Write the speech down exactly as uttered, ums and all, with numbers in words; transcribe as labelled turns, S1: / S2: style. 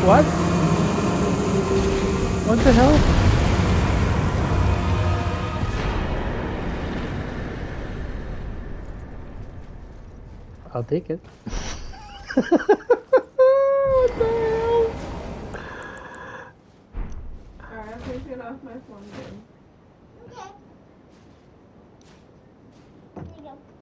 S1: What? What the hell? I'll take it. What the hell?
S2: Alright, I'll take it off my phone then.
S3: Okay. There you go.